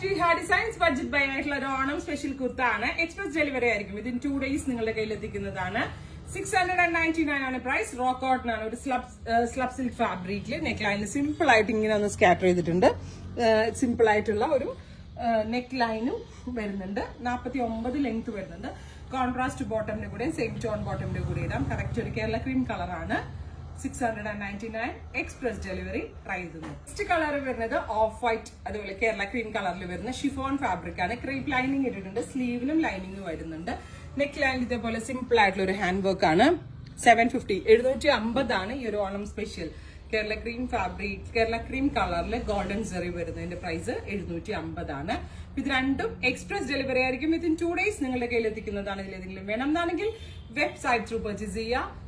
Jiha Designs budget buy ആയിട്ടുള്ള ഒരു Onam special kurta ആണ്. എക്സ്പ്രസ് ഡെലിവറി ആയിരിക്കും. വിത്തിൻ 2 days നിങ്ങളുടെ കയ്യിൽ എത്തിക്കുന്നതാണ്. 699 ആണ് പ്രൈസ്. റോ കോട്ടൺ ആണ്. ഒരു സ്ലബ് സിൽക്ക് ഫാബ്രിക്കില് നെക്ക് ലൈനിൽ സിമ്പിൾ ആയിട്ട് ഇങ്ങനെ ഒന്ന് സ്കാറ്റർ ചെയ്തിട്ടുണ്ട്. സിമ്പിൾ ആയിട്ടുള്ള ഒരു നെക്ക് ലൈനും വരുന്നുണ്ട്. 49 ലെങ്ത് വരുന്നുണ്ട്. കോൺട്രാസ്റ്റ് ബോട്ടമിന്റെ കൂടെ സെയിം ടോൺ ബോട്ടമിന്റെ കൂടെ ഇടാം. കറക്റ്റ് ഒരു കേരള ക്രീം കളറാണ്. 699 എക്സ്പ്രസ് ഡെലിവറി ട്രൈ ചെയ്യുന്നു. നെക്സ്റ്റ് കളർ വരുന്നത് ഓഫ് വൈറ്റ്, അതുപോലെ കേരള ക്രീം കളറിൽ വരുന്ന ഷിഫോൺ ഫാബ്രിക് ആണ്. ക്രീപ്പ് ലൈനിങ് ഇട്ടിട്ടുണ്ട്. സ്ലീവിലും ലൈനിങ് വരുന്നുണ്ട്. നെക്ക് ലൈൻ ഇതേപോലെ സിമ്പിൾ ആയിട്ടുള്ള ഒരു ഹാൻഡ് വർക്ക് ആണ്. 750 750 ആണ് ഈ ഒരു Onam special Kerala cream fabric, Kerala cream കളറിൽ ഗോൾഡൻ സെറി വരുന്നതിന്റെ പ്രൈസ് 750 ആണ്. ഇത് രണ്ടും എക്സ്പ്രസ് ഡെലിവറി ആയിരിക്കും. വിത്തിൻ 2 days നിങ്ങളുടെ കയ്യിൽ എത്തിക്കുന്നതാണ്. ഇതിലേതെങ്കിലും വേണമെന്നാണെങ്കിൽ വെബ്സൈറ്റ് ത്രൂ പർച്ചേസ് ചെയ്യുക.